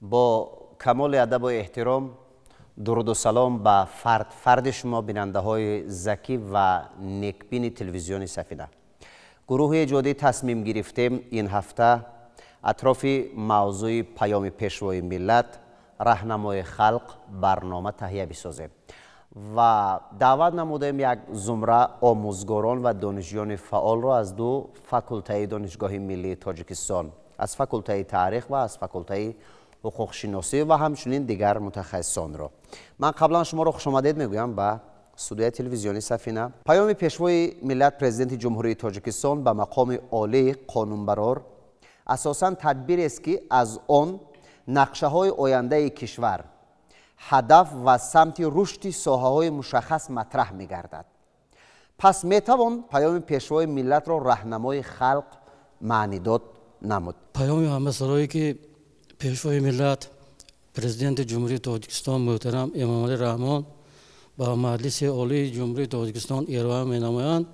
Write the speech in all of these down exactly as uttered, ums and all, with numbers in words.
با کمال ادب و احترام درود و سلام به فرد فرد شما بیننده های ذکی و نیکبین تلویزیون سفینه. گروه جدید تصمیم گرفتیم این هفته اطراف موضوع پیام پیشوای ملت راهنمای خلق برنامه تهیه بسازیم و دعوت نمودیم یک زمره آموزگاران و دانشجویان فعال را از دو فاکولته دانشگاه ملی تاجیکستان، از فاکولته تاریخ و از فاکولته حقوق شناسی و همچنین دیگر متخصصان را. من قبلا شما را خوش آمدید میگویم به استودیوی تلویزیونی سفینه. پیام پیشوای ملت پرزیدنت جمهوری تاجیکستان به مقام عالی قانونبرار اساساً تدبیری است که از آن نقشه های آینده کشور، هدف و سمت رشد ساحه‌های مشخص مطرح می‌گردد. پس میتوان پیام پیشوای ملت را راهنمای خلق معنی داد نمود. پیام همه سالایی که پیشوای ملت پرزیدنت جمهوری تاجیکستان محترم امامعلی رحمان با مجلس عالی جمهوری تاجیکستان ارائه می‌نمایند،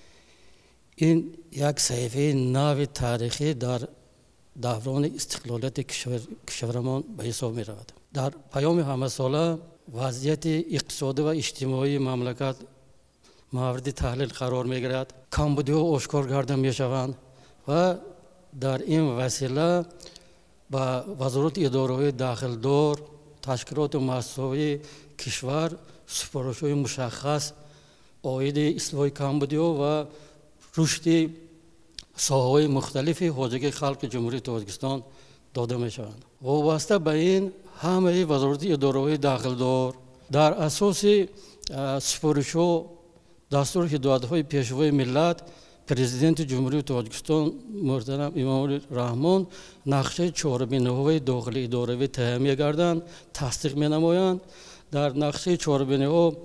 این یک صحیفه نو تاریخی در دوران استقلالیت کشورمان به حساب می رود. در پیام همه ساله وضعیت اقتصادی و اجتماعی مملکت مورد تحلیل قرار می گیرد، کمبودی‌ها آشکار گردیده می شوند و در این وسیله با وزارت اداره‌های داخلدار، تشکیلات مؤسسه‌های کشور سفارش‌های مشخص عاید اصلاح کمبودی‌ها و رشد ساحه‌های مختلفی حاجه خلق جمهوری تاجیکستان داده می شوند. وابسته به این همه وزارت اداره‌های داخلدار در اساس سفارش و دستور هدایت‌های پیشوای ملت پرزیدنت جمهوری تاجیکستان محترم امامعلی رحمان نقشه چهاربینه‌های داخلی اداره تهیه می‌گردند، تصدیق می‌نمایند. در نقشه چهاربینه‌ها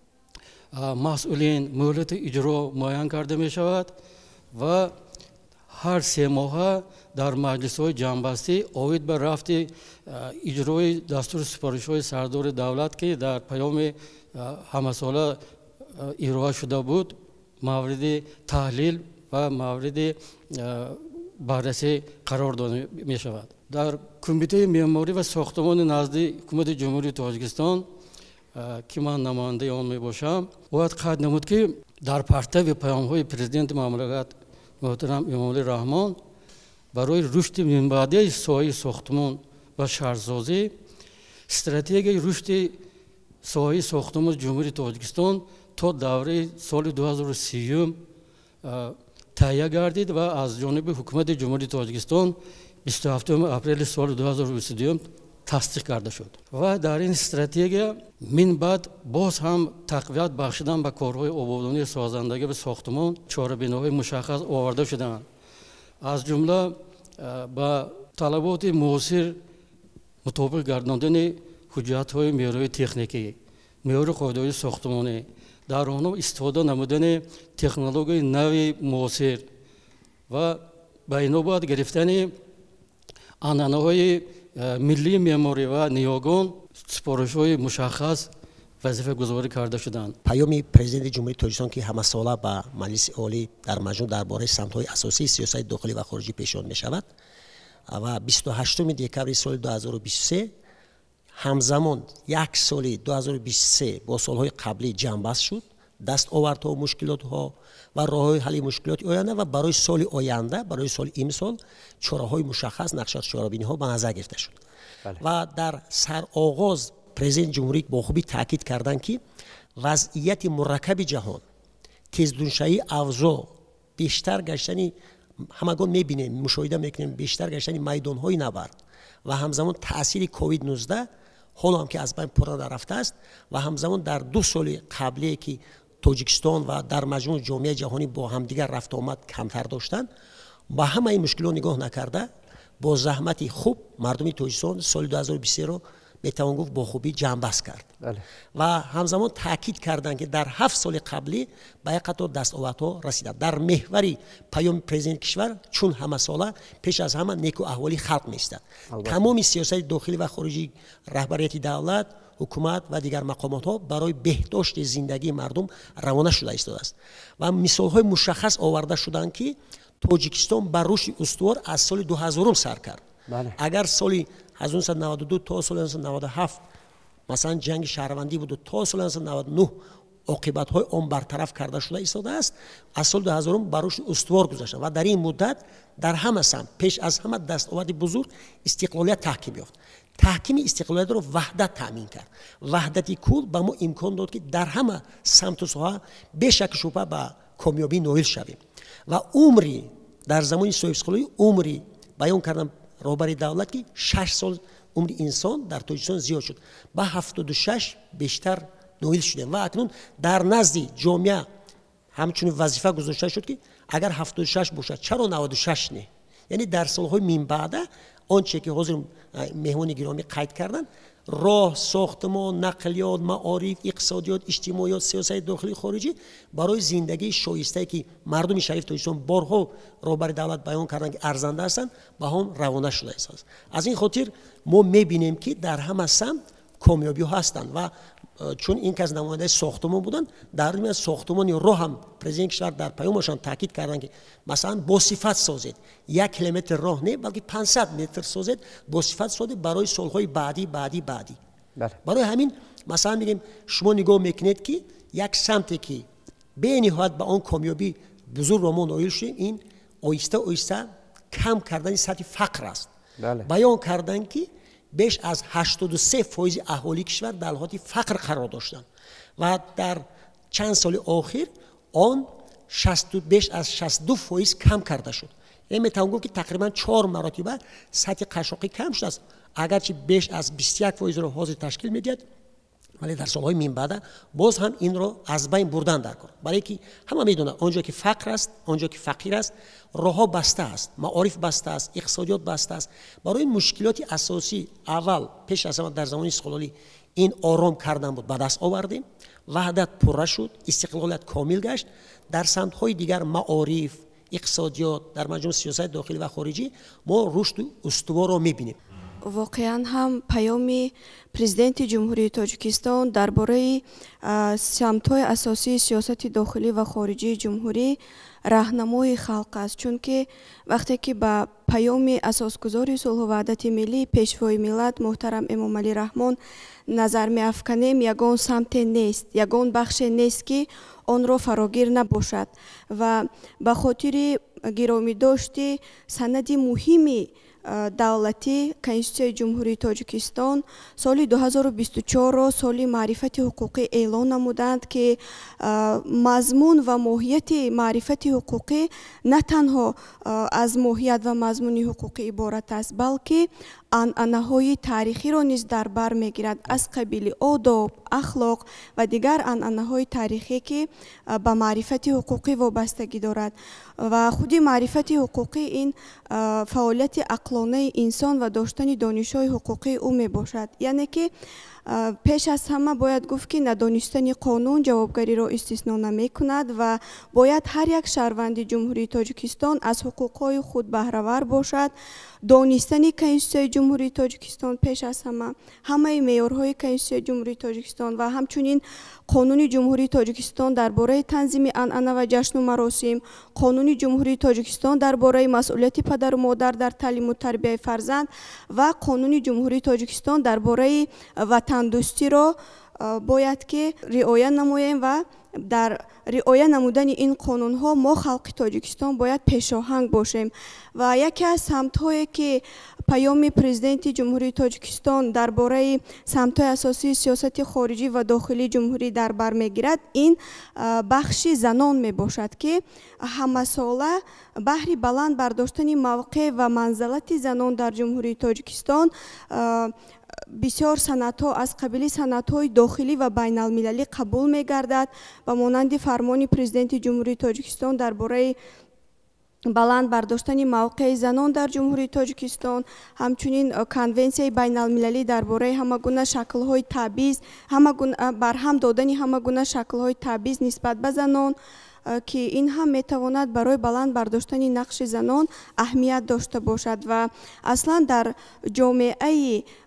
مسئولین مهلت اجرا معین کرده می شود و هر سه ماه در مجلس‌های جنبستی عاید به رفت اجرای دستور سفارش‌های سردار دولت که در پیام همه ساله ارائه شده بود مورد تحلیل و مورد بررسی قرار داده می شود. در کمیته معماری و ساختمان نزد حکومت جمهوری تاجیکستان که من نماینده آن می باشم، باید قید نمود که در پرتو پیام‌های پرزیدنت مملکت محترم امامعلی رحمان برای رشد منبعدی ساحه ساختمان و شهرسازی استراتژی رشد ساحه ساختمان جمهوری تاجیکستان تا دوره سال دو هزار و سی تهیه گردید و از جانب حکومت جمهوری تاجیکستان بیست و هفتم اپریل سال دو هزار و بیست و دو تصدیق کرده شد و در این استراتژی من بعد باز هم تقویت بخشیدن به کارهای آبادانی سازندگی به ساختمان چهاربینه‌های مشخص آورده شدند، از جمله با طلبات معاصر مطابق گرداندن حجت‌های معیاری تکنیکی، معیار قاعده‌های ساختمانی، در آن استفاده نمودن تکنولوژی نو معاصر و به این نوبت گرفتن عنعنه‌های ملی معماری و نیاگان سفارش‌های مشخص وظیفه گذاری کرده شدند. پیام پرزیدنت جمهوری تاجیکستان که همه ساله با مجلس عالی در مجموع درباره سمت‌های اساسی سیاست داخلی و خارجی پیشان می‌شود و بیست و هشتم دکبر سال دو هزار و بیست و سه همزمان یک سال دو هزار و بیست و سه با سال‌های قبلی جنبست شد، دست آوردها و مشکلات‌ها و راه‌های حل مشکلات آینده و برای سال آینده، برای سال امسال چاره‌های مشخص نقشه چهاربینی‌ها به نظر گرفته شد. بله. و در سر آغاز پرزیدنت جمهوری با خوبی تاکید کردند که وضعیت مرکب جهان، تیزدونشایی اوضاع، بیشتر گشتن همگان می‌بینیم، مشاهده می‌کنیم بیشتر گشتن میدان‌های نبرد و همزمان تأثیر کووید نوزده حالا هم که از بین پرنده رفته است و همزمان در دو سال قبلی که تاجیکستان و در مجموع جامعه جهانی با همدیگر رفت آمد کمتر داشتند، با همه این مشکلات نگاه نکرده با زحمت خوب مردم تاجیکستان سال دو هزار و بیست و سه رو میتوان گفت با خوبی جنبست کرد. بله. و همزمان تاکید کردند که در هفت سال قبلی به یک قطار دستاوردها رسیدند. در محور پیام پرزیدنت کشور چون همه ساله پیش از همه نیکو احوالی خلق می‌ایستد. تمام سیاست داخلی و خارجی رهبریت دولت، حکومت و دیگر مقامات ها برای بهداشت زندگی مردم روانه شده ایستاده است و مثال های مشخص آورده شدند که تاجیکستان بر رشد استوار از سال دو هزار سر کرد اگر سالی هزار و نهصد و نود و دو تا سال هزار و نهصد و نود و هفت مثلا جنگ شهروندی بود و تا سال هزار و نهصد و نود و نه عاقبت های اون برطرف کرده شده ایستاده است، از سال دو هزار براش استوار گذاشتن و در این مدت در همه سمت پیش از همه دستاورد بزرگ استقلالیت تحکیم یافت. تحکیم استقلالیت رو وحدت تامین کرد. وحدتی کل به ما امکان داد که در همه سمت و ساحه به شک شبهه به کامیابی نائل شویم و عمری در زمان صاحب اسقلانی عمری بیان کردم رهبر دولت که شش سال عمر انسان در تاجیکستان زیاد شد، با هفتاد و شش بیشتر نائل شدیم و اکنون در نزد جامعه همچنین وظیفه گذاشته شد که اگر هفتاد و شش باشد چرا نود و شش نه؟ یعنی در سالهای من بعد آنچه که حاضر مهمان گرامی قید کردن، راه، ساختمان، نقلیات، معارف، اقتصادیات، اجتماعیات، سیاست داخلی خارجی برای زندگی شایسته که مردم شریف تاجیکستان بارها رهبر دولت بیان کردن که ارزنده هستند به هم روانه شده است. از این خاطر ما میبینیم که در همه سمت کامیابی هستند و چون این که از نماینده ساختمان بودن، در میان ساختمان راه هم پرزیدنت کشور در پیامشان تاکید کردن که مثلا با صفت سازید، یک کیلومتر راه نه بلکه پانصد متر سازید، با صفت سازید برای سالهای بعدی بعدی بعدی. بله. برای همین مثلا میگیم شما نگاه میکنید که یک سمتی که به نهایت به آن کامیابی بزرگ رو ما نائل شدیم، این آیسته آیسته کم کردن سطح فقر است. بله. بیان کردن که بیش از هشتاد و سه فیصد اهالی کشور در حالت فقر قرار داشتند و در چند سال اخیر آن بیش از شصت و دو فیصد کم کرده شد. این میتوان گفت که تقریبا چهار مراتبه سطح قشاقی کم شده است، اگرچه بیش از بیست و یک فیصد را حاضر تشکیل میدهد، ولی در سالهای من بعد باز هم این را از بین بردن در کار. برای که همه میدونن آنجا که فقر است، آنجا که فقیر است، راهها بسته است، معارف بسته است، اقتصادیات بسته است. برای مشکلات اساسی اول پیش از همه در زمان اسقلالی این آرام کردن بود، به دست آوردیم، وحدت پره شد، استقلالیت کامل گشت. در سمت‌های دیگر معارف، اقتصادیات، در مجموع سیاست داخلی و خارجی ما رشد استوار را می‌بینیم. واقعا هم پیام پرزیدنت جمهوری تاجیکستان درباره سمت‌های اساسی سیاست داخلی و خارجی جمهوری راهنمای خلق است، چون که وقتی که با پیام اساسگذار صلح و وحدت ملی پیشوای ملت محترم امام علی رحمان نظر می‌افکنیم، یگان سمت نیست، یگان بخش نیست که آن را فراگیر نباشد و به خاطر گرامی داشتی سند مهمی دولتی کنستیتوسیای جمهوری تاجیکستان سال دو هزار و بیست و چهار را سال معرفت حقوقی اعلان نمودند که مضمون و ماهیت معرفت حقوقی نه تنها از ماهیت و مضمون حقوقی عبارت است، بلکه عنعنه‌های تاریخی را نیز در بر میگیرد، از قبیل آداب، اخلاق و دیگر عنعنه‌های تاریخی که به معرفت حقوقی وابستگی دارد و خود معرفت حقوقی این فعالیت عقلانه انسان و داشتن دانش‌های حقوقی او می باشد. یعنی که پیش از همه باید گفت که ندانستن قانون جوابگری را استثنا نمی کند و باید هر یک شهروند جمهوری تاجیکستان از حقوقهای خود بهره‌ور باشد. دانستن کنستیتوسیای جمهوری تاجیکستان پیش از همه، همه معیارهای کنستیتوسیای جمهوری تاجیکستان و همچنین قانون جمهوری تاجیکستان درباره تنظیم عنعنه و جشن و مراسم، قانون جمهوری تاجیکستان درباره مسئولیت پدر و مادر در تعلیم و تربیت فرزند و قانون جمهوری تاجیکستان درباره وطن دوستی را باید که رعایت نماییم و در رعایت نمودن این قانون ها ما خلق تاجیکستان باید پیشاهنگ باشیم و یکی از سمت هایی که پیام پرزیدنت جمهوری تاجیکستان درباره سمت های اساسی سیاست خارجی و داخلی جمهوری در بر میگیرد این بخش زنان می باشد که همه ساله بهر بلند برداشتن موقع و منزلت زنان در جمهوری تاجیکستان بسیار سندها از قبیل سندهای داخلی و بین المللی قبول می گردد و مانند فرمان پرزیدنت جمهوری تاجیکستان درباره بلند برداشتن موقع زنان در جمهوری تاجیکستان، همچنین کنونسیای بین المللی درباره همه گونه شکل‌های تبعیض، همه گونه برهم دادن همه گونه شکل‌های تبعیض نسبت به زنان که این هم میتواند برای بلند برداشتن نقش زنان اهمیت داشته باشد و اصلا در جامعه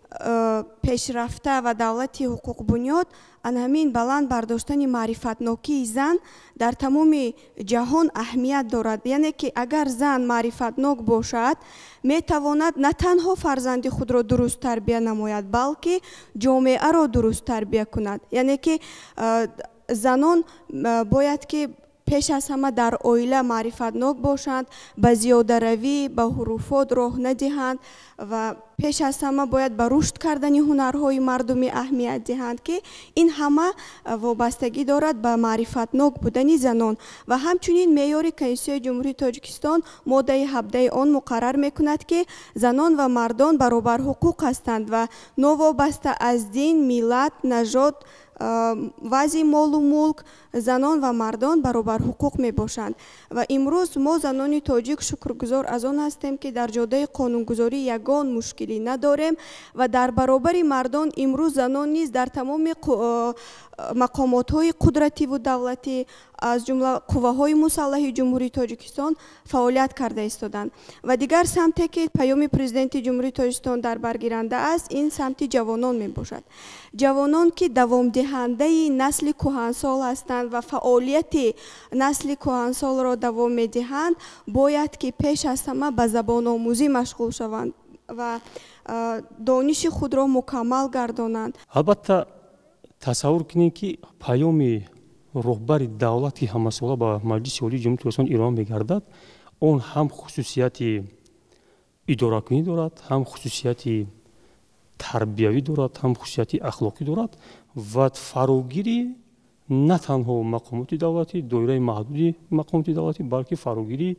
пешрафта ва давлати ҳуқуқбунёд ан ҳамин баланд бардоштани маърифатнокии зан дар тамоми ҷаҳон аҳамият дорад. яъне ки агар зан маърифатнок бошад метавонад на танҳо фарзанди худро дуруст тарбия намояд, балки ҷомеаро дуруст тарбия кунад. яъне ки занон бояд ки пеш аз ҳама дар оила маърифатнок бошанд, ба зиёдаравӣ ба ҳуруфот роҳ надиҳанд ва пеш аз ҳама бояд ба рушд кардани ҳунарҳои мардумӣ аҳамият диҳанд, ки ин ҳама вобастагӣ дорад ба маърифатнок будани занон. ва ҳамчунин меъёри Конститутсияи Ҷумҳурии Тоҷикистон моддаи ҳабдаи он муқаррар мекунад, ки занон ва мардон баробарҳуқуқ ҳастанд ва новобаста аз дин, миллат, нажод, вазъи молу мулк занон ва мардон баробар ҳуқуқ мебошанд. ва имрӯз мо занони тоҷик шукргузор аз он ҳастем, ки дар ҷодаи қонунгузорӣ ягон мушкилӣ надорем ва дар баробари мардон имрӯз занон низ дар тамоми мақомотҳои қудративу давлатӣ аз ҷумла қувваҳои мусаллаҳи ҷумҳурии Тоҷикистон фаъолият карда истоданд. ва дигар самте ки паёми президенти ҷумҳурии Тоҷикистон дар бар гиранда аст, ин самти ҷавонон мебошад. ҷавонон ки давомдиҳандаи насли кӯҳансол ҳастанд ва фаъолияти насли кӯҳансолро давом медиҳанд, бояд ки пеш аз ҳама ба забономӯзӣ машғул шаванд ва дониши худро мукаммал гардонанд. албатта тасаввур кунед ки паёми роҳбари давлати ҳамасола ба маҷлиси олии ҷумҳурии Тоҷикистон ирона мегардад, он ҳам хусусияти идоракунӣ дорад, ҳам хусусияти тарбиявӣ дорад, ҳам хусусияти ахлоқӣ дорад ва фарогири на танҳо мақомоти давлатӣ, доираи маҳдуди мақомоти давлатӣ, балки фарогири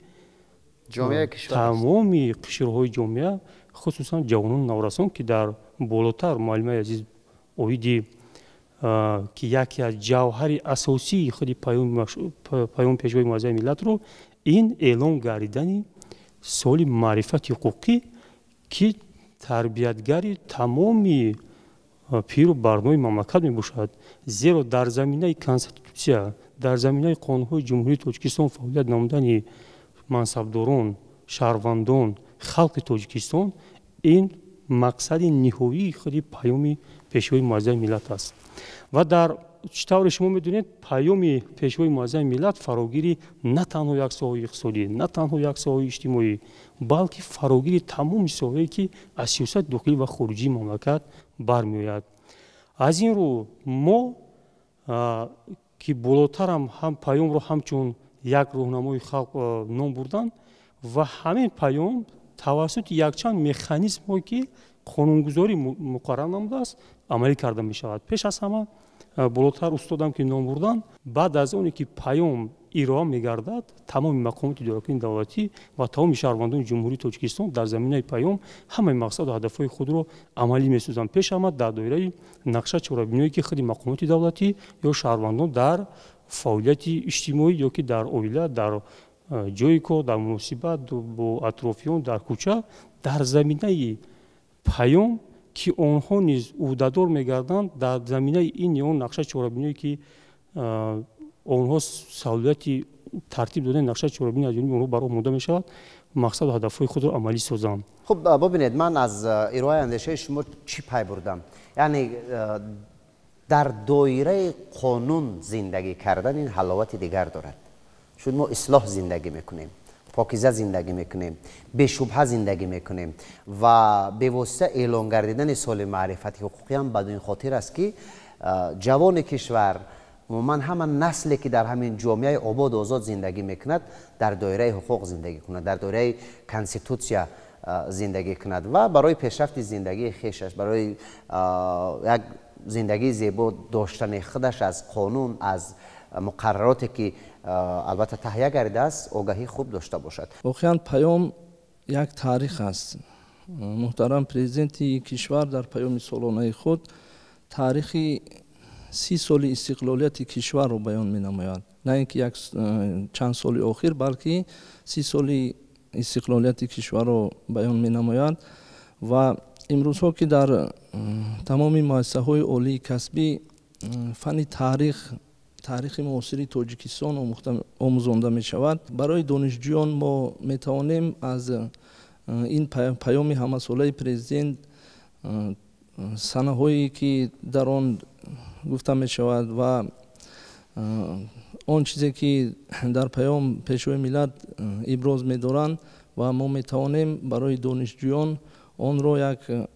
тамоми қишрҳои ҷомеа, хусусан ҷавонони наврасон, ки дар болотар муаллимаи азиз оиди ки яке аз ҷавҳари асосии худи паёми пешвои муаззаи миллатро ин эълон гардидани соли маърифати ҳуқуқӣ, ки тарбиятгари тамоми пиру барнои мамлакат мебошад. зеро дар заминаи конститутсия, дар заминаи қонунҳои ҷумҳурии Тоҷикистон фаъолият намудани мансабдорон, шаҳрвандон, халқи Тоҷикистон ин мақсади ниҳоии худи паёми пешвои муаззаи миллат аст. ва дар чӣ тавре шумо медонед, паёми пешвои муаззаи миллат фарогири на танҳо як соҳаи иқтисодӣ, на танҳо як соҳаи иҷтимоӣ, балки фарогири тамоми соҳае ки аз сиёсати дохилӣ ва хориҷии мамлакат бармеояд. аз ин рӯ мо ки болотарам ҳам паёмро ҳамчун як роҳнамои халқ ном бурдан ва ҳамин паём тавассути якчанд механизмҳое ки қонунгузорӣ муқаррар намудааст амалӣ карда мешавад. пеш аз ҳама болотар устодам ки ном бурдан, баъд аз оне ки паём ироа мегардад, тамоми мақомоти идоракунии давлатӣ ва тамоми шаҳрвандони ҷумҳурии Тоҷикистон дар заминаи паём ҳамаи мақсаду ҳадафҳои худро амалӣ месозанд. пеш ҳама дар доираи нақша чорабиниҳое ки худи мақомоти давлатӣ ё шаҳрвандон дар фаъолияти иҷтимоӣ ё ки дар оила, дар ҷои кор, дар муносибат бо атрофиён, дар кӯча, дар заминаи паём ки онҳо низ ӯҳдадор мегарданд, дар заминаи ин ё нақша чорабиниҳое ки онҳо саҳолияти тартиб додани нақша чорабинӣ аз ҷониби онҳо бар омода мешавад, мақсаду ҳадафҳои худро амалӣ созанд. хуб бубинед, ман аз ироаи андешаи шумо чӣ пай бурдам? яъне дар доираи қонун зиндагӣ кардан ин ҳаловати дигар дорад. чун мо ислоҳ зиндагӣ мекунем, покиза зиндагӣ мекунем, бешубҳа зиндагӣ мекунем ва бевосита эълон гардидани соли маърифати ҳуқуқӣ ҳам бадун хотир аст ки ҷавони кишвар, умуман ҳама насле ки дар ҳамин ҷомеаи ободу озод зиндагӣ мекунад, дар доираи ҳуқуқ зиндагӣ кунад, дар доираи конститутсия зиндагӣ кунад ва барои пешрафти зиндагии хешаш, барои як зиндагии зебо доштани худаш аз қонун, аз муқаррароте ки албатта таҳия гардидааст, огаҳӣ хуб дошта бошад. воқеан паём як таърих аст. муҳтарам президенти кишвар дар паёми солонаи худ таърихи си соли истиқлолияти кишварро баён менамояд. на ин ки як чанд соли охир, балки си соли истиқлолияти кишварро баён менамояд ва имрӯзҳо ки дар тамоми муассисаҳои олии касбӣ фанни таърих таърихи муосири Тоҷикистон омӯзонда мешавад, барои донишҷӯён мо метавонем аз ин паёми ҳамасолаи президент санаҳое ки дар он гуфта мешавад ва он чизе ки дар паём пешвои миллат иброз медоранд ва мо метавонем барои донишҷӯён онро як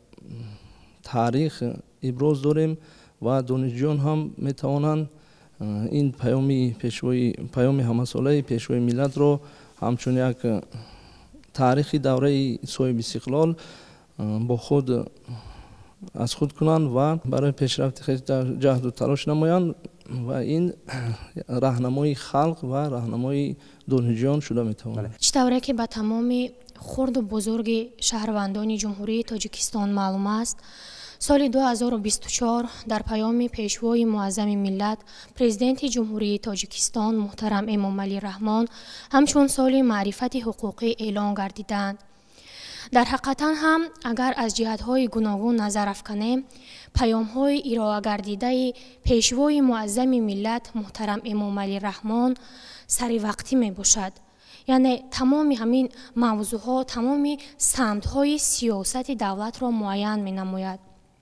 таърих иброз дорем ва донишҷӯён ҳам метавонанд ин паёми пешвои паёми ҳамасолаи пешвои миллатро ҳамчун як таърихи давраи соҳиби истиқлол бо худ аз худ кунанд ва барои пешрафти худ ҷаҳду талош намоянд ва ин раҳнамои халқ ва раҳнамои донишҷӯён шуда метавонад. чӣ тавре ки ба тамоми хурду бузурги шаҳрвандони ҷумҳурии Тоҷикистон маълум аст, соли ду ҳазору бисту чор дар паёми пешвои муаззами миллат президенти ҷумҳурии Тоҷикистон муҳтарам Эмомалӣ Раҳмон ҳамчун соли маърифати ҳуқуқӣ эълон гардиданд. дар ҳақиқатан ҳам агар аз ҷиҳатҳои гуногун назар афканем, паёмҳои ироагардидаи пешвои муаззами миллат муҳтарам Эмомалӣ Раҳмон саривақтӣ мебошад. яъне тамоми ҳамин мавзӯъҳо, тамоми самтҳои сиёсати давлатро муайян менамояд.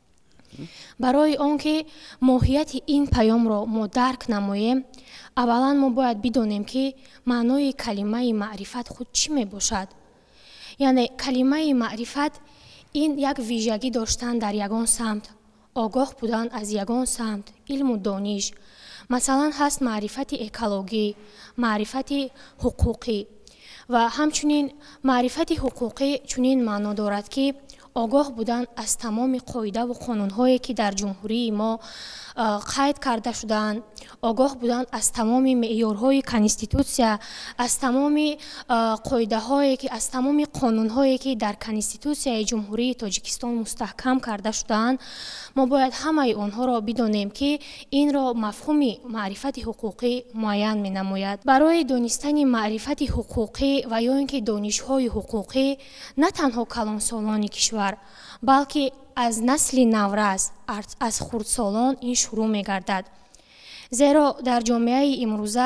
барои он ки моҳияти ин паёмро мо дарк намоем, аввалан мо бояд бидонем ки маънои калимаи маърифат худ чӣ мебошад. яъне калимаи маърифат ин як вижагӣ доштан дар ягон самт, огоҳ будан аз ягон самт, илму дониш. масалан ҳаст маърифати экологӣ, маърифати ҳуқуқӣ ва ҳамчунин маърифати ҳуқуқӣ чунин маъно дорад ки огоҳ будан аз тамоми қоидаву қонунҳое ки дар ҷумҳурии мо қайд карда шудаанд, огоҳ будан аз тамоми меъёрҳои конститутсия, аз тамоми қоидаҳое ки аз тамоми қонунҳое ки дар конститутсияи ҷумҳурии Тоҷикистон мустаҳкам карда шудаанд. мо бояд ҳамаи онҳоро бидонем ки инро мафҳуми маърифати ҳуқуқӣ муайян менамояд. барои донистани маърифати ҳуқуқӣ ва ё ин ки донишҳои ҳуқуқӣ на танҳо калонсолони кишвар, балки аз насли навраз, аз хурдсолон ин шурӯъ мегардад. зеро дар ҷомеаи имрӯза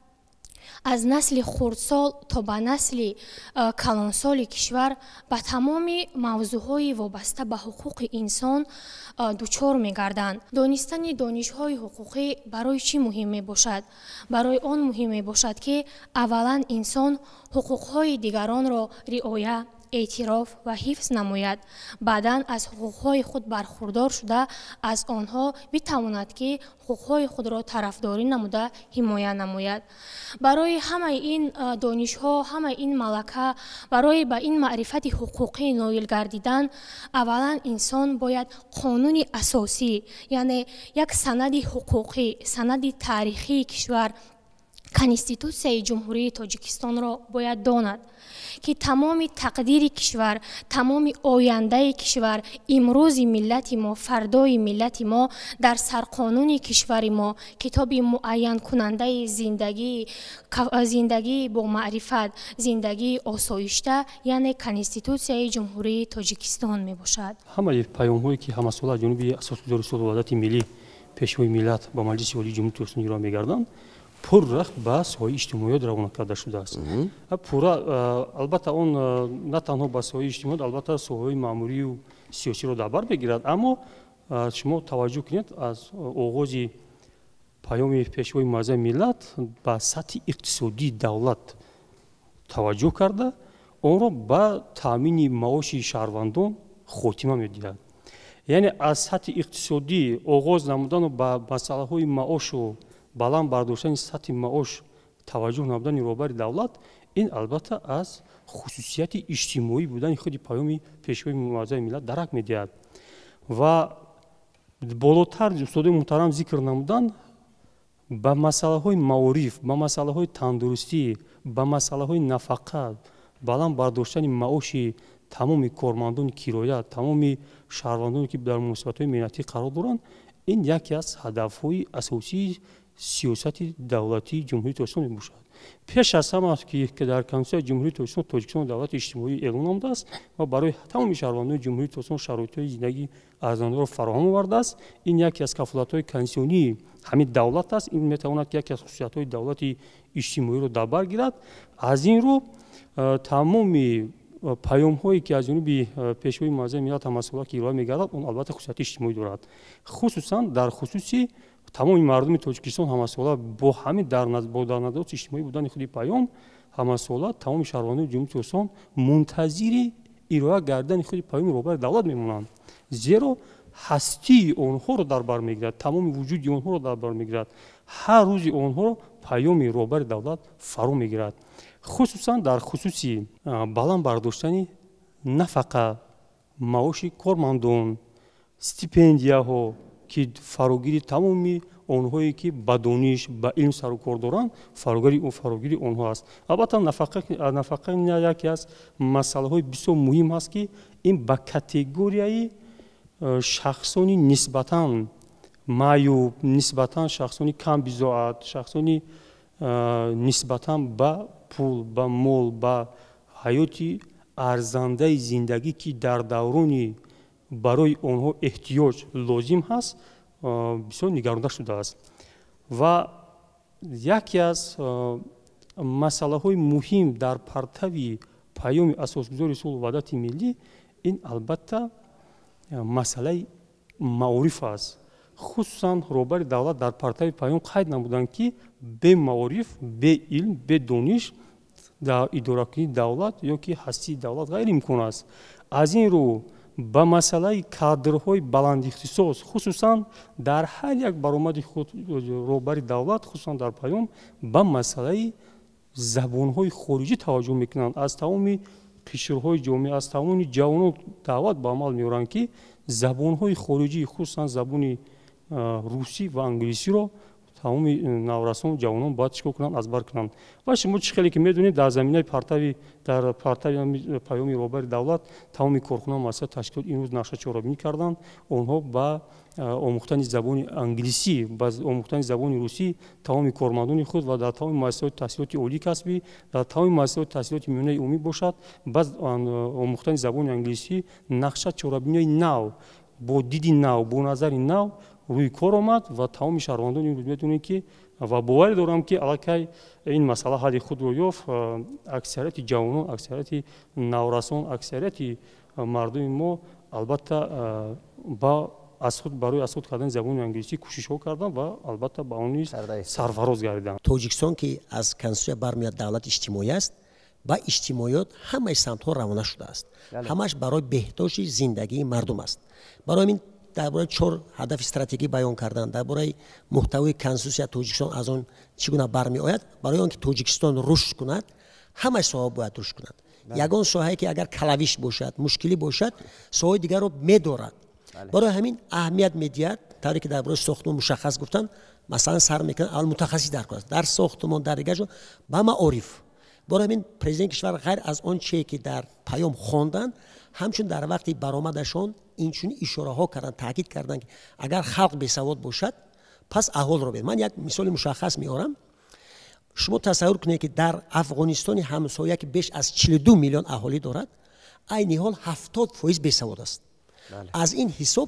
аз насли хурдсол то ба насли калонсоли кишвар ба тамоми мавзӯъҳои вобаста ба ҳуқуқи инсон дучор мегарданд. донистани донишҳои ҳуқуқӣ барои чӣ муҳим мебошад? барои он муҳим мебошад ки аввалан инсон ҳуқуқҳои дигаронро риоя, эътироф ва ҳифз намояд. баъдан аз ҳуқуқҳои худ бархурдор шуда аз онҳо битавонад ки ҳуқуқҳои худро тарафдорӣ намуда ҳимоя намояд. барои ҳамаи ин донишҳо, ҳамаи ин малака, барои ба ин маърифати ҳуқуқӣ ноил гардидан, аввалан инсон бояд қонуни асосӣ, яъне як санади ҳуқуқӣ, санади таърихии кишвар, конститутсияи ҷумҳурии Тоҷикистонро бояд донад ки тамоми тақдири кишвар, тамоми ояндаи кишвар, имрӯзи миллати мо, фардои миллати мо дар сарқонуни кишвари мо, китоби муайянкунандаи зиндагии зиндагии бо маърифат, зиндагии осоишта, яъне конститутсияи ҷумҳурии Тоҷикистон мебошад. ҳамаи паёмҳое ки ҳамасола аз ҷониби асосгузори Сулҳу ваҳдати миллӣ пешвои миллат ба Маҷлиси Олии Ҷумҳурии Тоҷикистон иҷро мегарданд, пурра ба соҳаи иҷтимоият равона карда шудааст. пурра албатта он на танҳо ба соҳаи иҷтимоият, албатта соҳаи маъмурию сиёсиро дар бар мегирад, аммо шумо таваҷҷӯҳ кунед аз оғози паёми пешвои муаззами миллат ба сатҳи иқтисодии давлат таваҷҷӯҳ карда, онро ба таъмини маоши шаҳрвандон хотима медиҳад. яъне аз сатҳи иқтисодӣ оғоз намудану ба масъалаҳои маошу баланд бардоштани сатҳи маош таваҷҷӯҳ намудани роҳбари давлат, ин албатта аз хусусияти иҷтимоӣ будани худи паёми пешвои муаззами миллат дарак медиҳад. ва болотар устоди муҳтарам зикр намудан ба масъалаҳои маориф, ба масъалаҳои тандурустӣ, ба масъалаҳои нафақа, баланд бардоштани маоши тамоми кормандони кироя, тамоми шаҳрвандоне ки дар муносибатҳои меҳнатӣ қарор доранд, ин яке аз ҳадафҳои асосии сиёсати давлатии ҷумҳурии Тоҷикистон мебошад. пеш аз ҳама ки дар Конститутсияи ҷумҳурии Тоҷикистон Тоҷикистон давлати иҷтимоӣ эълон намудааст ва барои тамоми шаҳрвандони ҷумҳурии Тоҷикистон шароитҳои зиндагии арзондаро фароҳам овардааст. ин яке аз кафолатҳои конститутсионии ҳамин давлат аст. ин метавонад яке аз хусусиятҳои давлати иҷтимоиро дар бар гирад. аз ин рӯ тамоми پیام هایی که از جانب پیشوای معظم ملت مسئولات که ارائه می‌گردد اون البته خصوصیت اجتماعی دارد. خصوصا در خصوصی تمام مردم تاجیکستان همسالات با همین در نظر با در نظر اجتماعی بودن خود پیام همسالات تمام شهروندان جمهوری تاجیکستان منتظر ارائه گردن خود پیام روبر دولت میمونند، زیرا هستی آنها رو در بر میگیرد، تمام وجود آنها رو در بر میگیرد، هر روز آنها رو پیام روبر دولت فرو میگیرد. خصوصا در خصوصی بالان برداشتن نفقه، معاش کارمندان، استیپندیا ها که فراگیری تمامی آنهایی که با دانش با علم سر و کار دارند فراگیری اون فراگیری آنها است. البته نفقه نفقه یکی از مسائل های بسیار مهم است که این با کاتگوریای شخصانی نسبتاً معیوب، نسبتاً شخصانی کم بضاعت، شخصانی نسبتاً با پول، با مال، با حیاتی ارزنده زندگی که در دورانی برای آنها احتیاج لازم هست بسیار نگرانده شده است. و یکی از مسئله های مهم در پرتو پیام اساسگذار صلح و وحدت ملی این البته مسئله معارف است. خصوصا روبر دولت در پرتو پیام قید نمودند که به معارف، به علم، به دانش در اداره کنی دولت یا که هستی دولت غیر امکان است. از این رو با مسئله کادرهای بلند اختصاص خصوصا در هر یک برآمد خود روبر دولت خصوصا در پیام با مسئله زبانهای خارجی توجه میکنند. از تمام قشرهای جامعه، از تمام جوانان دعوت به عمل میارند که زبانهای خارجی خصوصا زبان روسی و انگلیسی رو تمام نورسان جوانان باید چیکار کنند از بر کنند. و شما چه خیلی که میدونید در زمینه پرتوی در پرتوی پیام روبر دولت تمام کارخانه مؤسسات تشکیلات این روز نقشه چهارراه میکردند. آنها با آموختن زبان انگلیسی، با آموختن زبان روسی تمام کارمندان خود و در تمام مؤسسات تحصیلات عالی کسبی، در تمام مؤسسات تحصیلات میانه عمومی باشد، باز آموختن زبان انگلیسی نقشه چهارراه نو با دیدی نو، با نظر نو روی کار آمد و تمام شهروندان این روز میدونید که و باور دارم که الکی این مسئله حل خود رو یافت. اکثریت جوانان، اکثریت نورسان، اکثریت مردم ما البته با از خود برای از خود کردن زبان انگلیسی کوشش ها کردن و البته با اون نیز سرفراز گردیدن. تاجیکستان که از کنستیتوسیا برمیاد دولت اجتماعی است، با اجتماعیات همه سمت ها روانه شده است. همش برای بهداشت زندگی مردم است. برای این درباره چهار هدف استراتژی بیان کردن، درباره محتوای کنستیتوسیا تاجیکستان از آن چگونه برمی آید، برای آنکه تاجیکستان رشد کند همه ساحه باید رشد کند. یگان ساحه که اگر کلاویش باشد، مشکلی باشد، ساحه دیگر رو میدارد. برای همین اهمیت میدهد. طوری که درباره ساختمان مشخص گفتن، مثلا سر میکنن اول متخصص در کار در ساختمان در دیگه جو با معارف. برای همین پرزیدنت کشور غیر از آن چیزی که در پیام خواندن، همچون در وقتی برآمدشون اینچون اشاره ها کردن، تاکید کردن که اگر خلق بیسواد باشد پس احوال رو ببین. من یک مثال مشخص میارم. شما تصور کنید که در افغانستان همسایه که بیش از چهل و دو میلیون اهالی دارد، عین حال هفتاد درصد بیسواد است. بله. از این حساب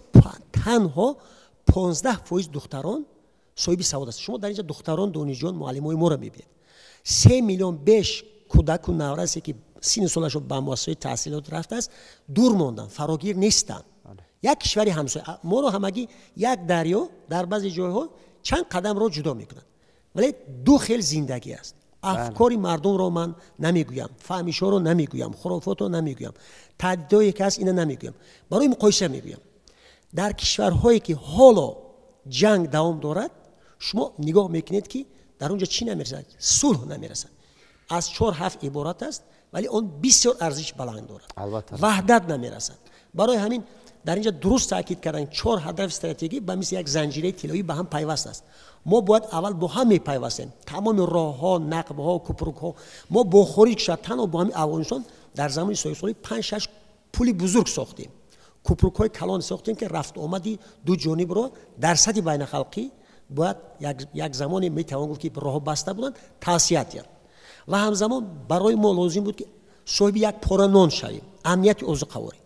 تنها پانزده درصد دختران صاحب سواد است. شما در اینجا دختران دانشجویان معلمای ما را میبینید. سه میلیون بیش کودک و نورسی که سین سالشون به مؤسسه تحصیلات رفته است دور ماندن، فراگیر نیستن. یک کشوری همسایه ما رو همگی یک دریا در بعضی جایها چند قدم رو جدا میکنن، ولی دو خیل زندگی است. افکار مردم رو من نمیگویم، فهمیش رو نمیگویم، خرافات رو نمیگویم، تعدیدایی که هست اینا نمیگویم، برای مقایسه میگویم. در کشورهایی که حالا جنگ دوام دارد شما نگاه میکنید که در اونجا چی نمیرسد؟ صلح نمیرسد. از چهار هفت عبارت است ولی اون بسیار ارزش بلند دارد. وحدت نمیرسد. برای همین در اینجا درست تاکید کردن چهار هدف استراتژی به مثل یک زنجیره طلایی به هم پیوست است. ما باید اول با هم میپیوستیم. تمام راه ها، نقب ها، کوپرک ها ما با خارج شد تنها با هم افغانستان در زمان سوسیالیسم پنج شش پول بزرگ ساختیم. کوپرک های کلان ساختیم که رفت آمدی دو جانب رو در سطح بین خلقی باید یک یک زمانی میتوان گفت که راه بسته بودن توسعه کرد. و همزمان برای ما لازم بود که صاحب یک پاره نان شویم. امنیت اوضاع قواری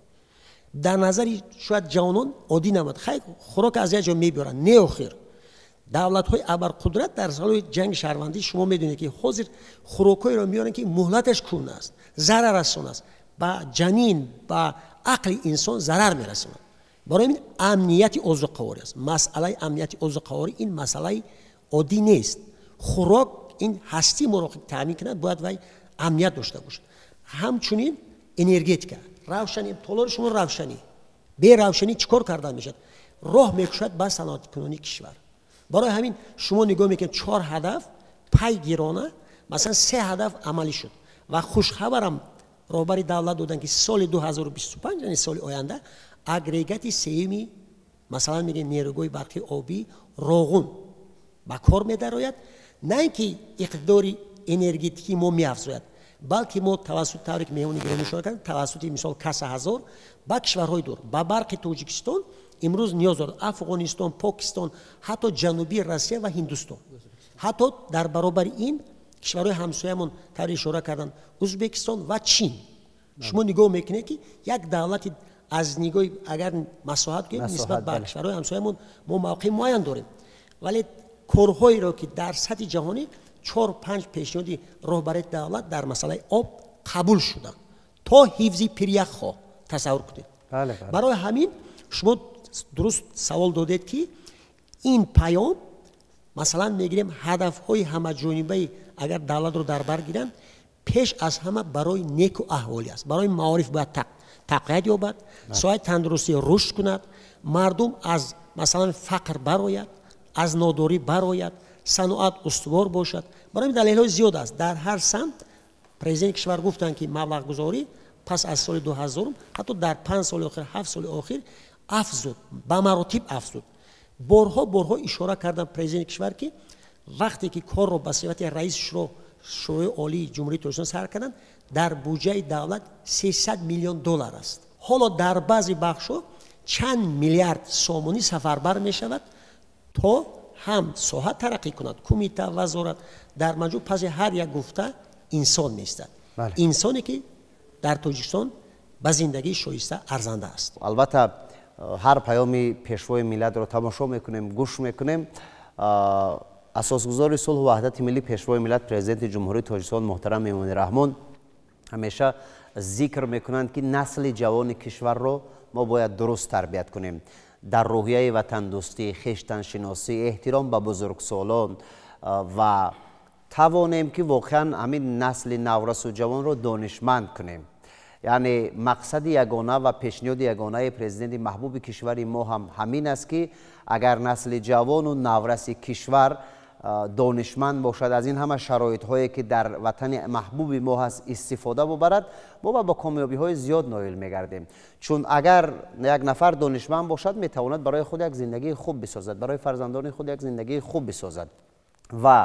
در نظر شاید جوانان عادی نمود. خیلی خوراک از یک جا میبرن نه آخر. دولت های ابرقدرت در سال جنگ شهروندی شما میدونید که حاضر خوراکایی را میارن که مهلتش کون است، ضرر رسان است. به جنین به عقل انسان ضرر میرسونه. برای این امنیت عضو قواری است. مسئله امنیت عضو قواری این مسئله عادی نیست. خوراک این هستی ما را تامین کند باید وای امنیت داشته باشه. همچنین انرژتیکا روشنی طولار شما روشنی به روشنی چیکار کردن میشه؟ راه میکشد به صنعت کنونی کشور. برای همین شما نگاه میکنید چهار هدف پای گیرانه مثلا سه هدف عملی شد و خوش خبرم رهبری دولت دادن که سال دو هزار و بیست و پنج یعنی سال آینده اگریگات سیمی مثلا میگه نیروگوی برقی آبی روغن با کار میدراید، نه اینکه اقتداری انرژتیکی ما میافزاید بلکه ما توسط تبریک میهمانی گرامی شما کردن توسط مثال کسا هزار با کشورهای دور با برق تاجیکستان امروز نیاز دارد افغانستان، پاکستان، حتی جنوبی روسیه و هندوستان، حتی در برابر این کشورهای همسایه‌مون تبریک اشاره کردن ازبکستان و چین. شما نگاه میکنید که یک دولت از نگاه اگر مساحت کنیم نسبت به کشورهای همسایه‌مون ما موقع معین داریم، ولی کارهایی را که در سطح جهانی چهار پنج پیشنهادی رهبری دولت در مسئله آب قبول شدن تا حفظ پریخ‌ها تصور کنید. بله بله. برای همین شما درست سوال دادید که این پیام مثلا میگیریم هدف‌های همه جانبه اگر دولت رو در بر گیرن پیش از همه برای نیک و احوالی است. برای معارف باید تقویت یابد، ساعت تندرستی رشد کند، مردم از مثلا فقر برآید، از ناداری برآید، صنعت استوار باشد. برای دلایل زیاد است. در هر سمت پرزیدنت کشور گفتن که مبلغ گذاری پس از سال دو هزار حتی در پنج سال آخر هفت سال آخر افزود، به مراتب افزود. بارها بارها اشاره کردن پرزیدنت کشور که وقتی که کار رو به صفت رئیس شورای شورای عالی جمهوری تاجیکستان سر کردن در بودجه دولت سیصد میلیون دلار است. حالا در بعضی بخش‌ها چند میلیارد سومانی سفربر می شود تا هم ساحت ترقی کند. کمیته وزارت در مجموع پس هر یک گفته انسان نیست. بله. انسانی که در تاجیکستان به زندگی شایسته ارزنده است. البته هر پیامی پیشوای ملت رو تماشا میکنیم، گوش میکنیم. اساسگزار صلح و وحدت ملی پیشوای ملت پرزیدنت جمهوری تاجیکستان محترم امان رحمان همیشه ذکر میکنند که نسل جوان کشور رو ما باید درست تربیت کنیم در روحیه وطن دوستی، خویشتن شناسی، احترام به بزرگسالان و توانیم که واقعا همین نسل نورس و جوان رو دانشمند کنیم. یعنی مقصد یگانه و پیشنهاد یگانه پرزیدنت محبوب کشور ما هم همین است که اگر نسل جوان و نورس کشور دانشمند باشد، از این همه شرایط هایی که در وطن محبوب ما هست استفاده ببرد، ما با کامیابی های زیاد نایل میگردیم. چون اگر یک نفر دانشمند باشد میتواند برای خود یک زندگی خوب بسازد، برای فرزندان خود یک زندگی خوب بسازد و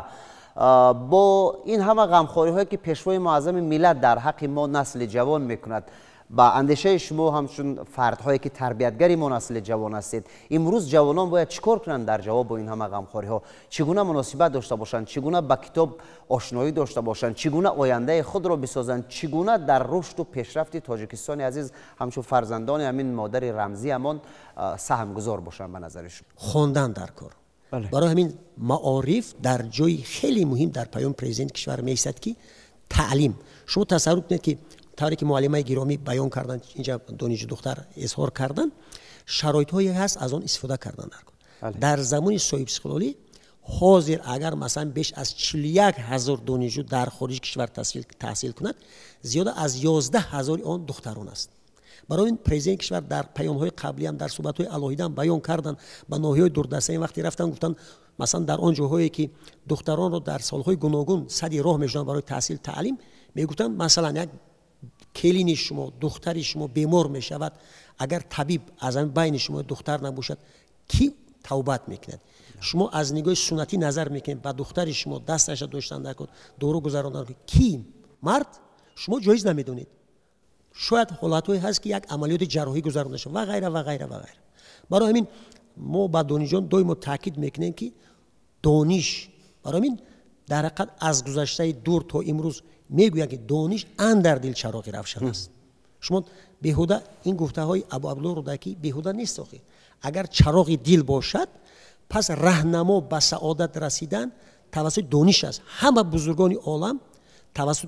با این همه غمخواری هایی که پیشوای معظم ملت در حق ما نسل جوان میکند، با اندیشه شما همچون فردهایی که تربیتگری ما نسل جوان هستید، امروز جوانان باید چیکار کنند در جواب با این همه غمخواری ها؟ چگونه مناسبت داشته باشند، چگونه با کتاب آشنایی داشته باشند، چگونه آینده خود را بسازند، چگونه در رشد و پیشرفت تاجیکستان عزیز همچون فرزندان همین مادر رمزی امان سهم گذار باشند به نظر شما؟ خواندن در کار. بله. برای همین معارف در جای خیلی مهم در پیام پرزیدنت کشور میایستد که تعلیم. شما تصور کنید که طوری که معلمای گرامی بیان کردن، اینجا دانشجو دختر اظهار کردن، شرایط هایی هست از آن استفاده کردن در کار. بله. در زمان صاحب استقلالی حاضر اگر مثلا بیش از چهل و یک هزار دانشجو در خارج کشور تحصیل تحصیل کند، زیاده از یازده هزار آن دختران است. برای این پرزیدنت کشور در پیام های قبلی هم در صحبت های الهیده هم بیان کردن، به ناحیه دوردسته این وقتی رفتن گفتن مثلا در آن جاهایی که دختران رو در سالهای گوناگون صد راه میشدن برای تحصیل تعلیم، میگفتن مثلا یک کلین شما دختری شما بیمار می شود، اگر طبیب از این بین شما دختر نباشد کی توبت میکند؟ شما از نگاه سنتی نظر میکنید با دختری شما دستش داشتن در کن دورو گذراندن کی مرد شما جایز نمیدونید. شاید حالتایی هست که یک عملیات جراحی گذرانده شد و غیره و غیره و غیره. برای همین ما با دانشجویان دویم تاکید میکنیم که دانش، برای همین در حقیقت از گذشته دور تا امروز میگوید که دانش اندر دل چراغ روشن است. شما بیهوده این گفته های ابو عبدالله رودکی بیهوده نیست. آخه اگر چراغ دل باشد پس راهنما به سعادت رسیدن توسط دانش است. همه بزرگان عالم توسط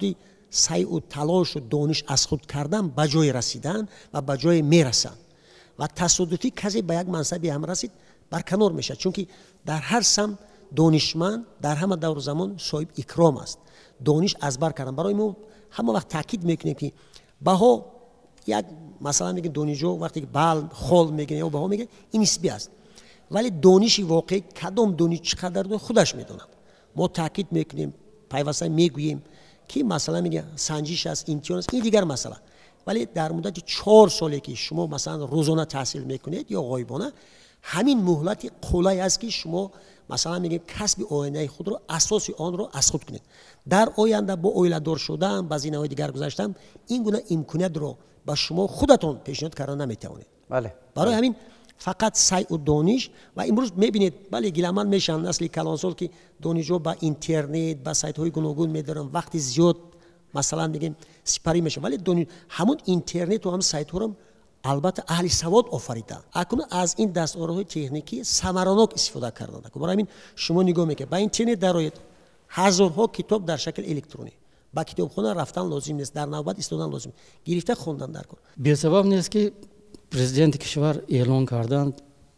سعی و تلاش و دانش از خود کردن به جای رسیدن و به جای میرسند و تصادفی کسی به یک منصبی هم رسید برکنار میشه، چون که در هر سم دانشمند در همه دور زمان صاحب اکرام است. دانش از بر کردن برای ما همه وقت تاکید میکنیم که بها یک مثلا میگن دانشجو وقتی که بال خول میگن یا بها میگن این نسبی است، ولی دانش واقعی کدام دانش چقدر دو خودش میدوند. ما تاکید میکنیم پیوسته میگوییم که مثلا میگه سنجش است، امتحان است، این دیگر مسئله، ولی در مدت چهار سالی که شما مثلا روزانه تحصیل میکنید یا غایبانه، همین مهلت قلای است که شما مثلا میگیم کسب آینده خود رو اساس آن رو از خود کنید. در آینده با اویله دار شدن با زینه‌های دیگر گذاشتم این گونه امکانات رو با شما خودتون پیشنهاد کردن نمیتوانید. بله. برای همین فقط سعی و دانش و امروز میبینید بله گیلمان میشن نسل کلانسال که دانشجو با اینترنت با سایت های گوناگون میدارن وقتی زیاد مثلا میگیم سپری میشه، ولی دانش همون اینترنت و هم سایت ها رو البته اهل سواد آفریدن. اکنون از این دستاورهای تکنیکی ثمراناک استفاده کردن. برای همین شما نگاه میکنید با اینترنت درآید هزارها کتاب در شکل الکترونی با کتابخانه رفتن لازم نیست، در نوبت استادان لازم گرفته خوندن در کن. بی سبب نیست که президент кишвар эълон карданд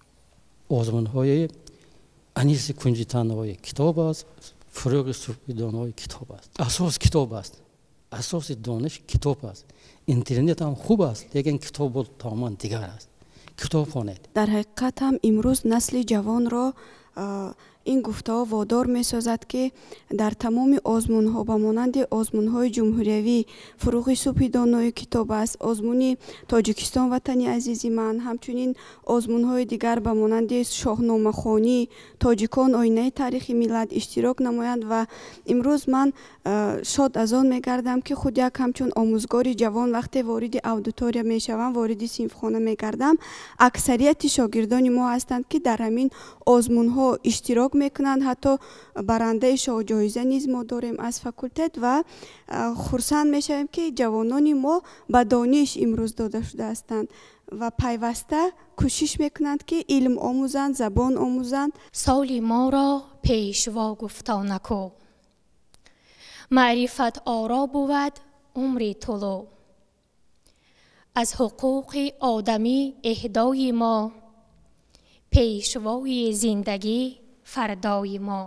озмунҳои Аниси Кунҷитанови китоб аст, Фурӯғи Сурбидонови китоб аст. Асос китоб аст. Асоси дониш китоб аст. Интернет ҳам хуб аст, лекин китоб бол тамоман дигар аст. Китоб хонед. дар ҳақиқат ҳам имрӯз насли ҷавонро ин гуфтаҳо водор месозад ки дар тамоми озмунҳо ба монанди озмунҳои ҷумҳуриявӣ, Фурӯғи Субҳи Донои китоб аст, озмуни Тоҷикистон ватани азизи ман, ҳамчунин озмунҳои дигар ба монанди Шоҳномахонӣ, Тоҷикон оинаи таърихи миллат иштирок намоянд ва имрӯз ман шод аз он мегардам ки худ як ҳамчун омӯзгори ҷавон вақте вориди аудитория мешавам, вориди синфхона мегардам, аксарияти шогирдони мо ҳастанд ки дар ҳамин озмунҳо иштирок мекунанд. ҳатто барандаи шоҳҷоиза низ мо дорем аз факултет ва хурсанд мешавем ки ҷавонони мо ба дониш имрӯз дода шуда ҳастанд ва пайваста кӯшиш мекунанд ки илм омӯзанд, забон омӯзанд. соли моро пешво гуфто нако, маърифат оро буд умри тулӯ, аз ҳуқуқи одамӣ эҳдои мо, пешвои зиндагӣ фардои мо.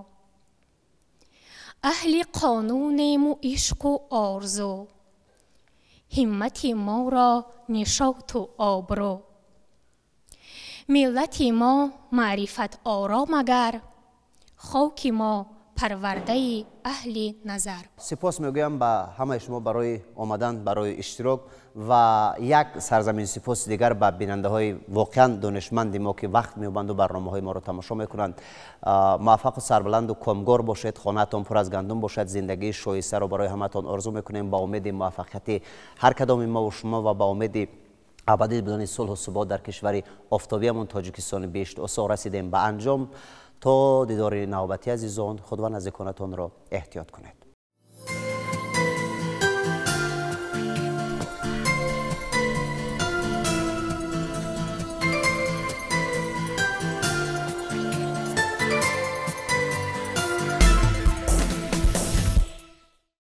аҳли қонунему ишқу орзу, ҳиммати моро нишоту обрӯ. миллати мо маърифат оро магар, хоки мо парвардаи аҳли назар. سپاس میگویم به همه شما برای آمدن، برای اشتراک و یک سرزمین سپاس دیگر به بیننده های واقعا دانشمند ما که وقت میوبند و برنامه های ما رو تماشا میکنند. موفق و سربلند و کامگار باشید، خانه‌تان پر از گندم باشد، زندگی شایسته رو برای همتان آرزو میکنیم با امید موفقیت هر کدام ما و شما و با امید ابدی بدون صلح و ثبات در کشور آفتابیمون تاجیکستان بیشت اوسا رسیدیم به انجام. تا دیدار نوبتی عزیزان، خداوند نزدیکانتان را احتیاط کنید.